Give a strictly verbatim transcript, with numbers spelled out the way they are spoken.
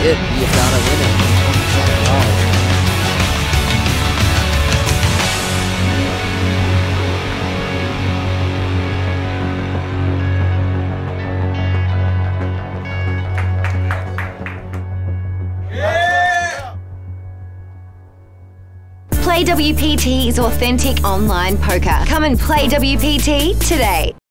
it. You've got to win it. Play W P T is authentic online poker. Come and play W P T today.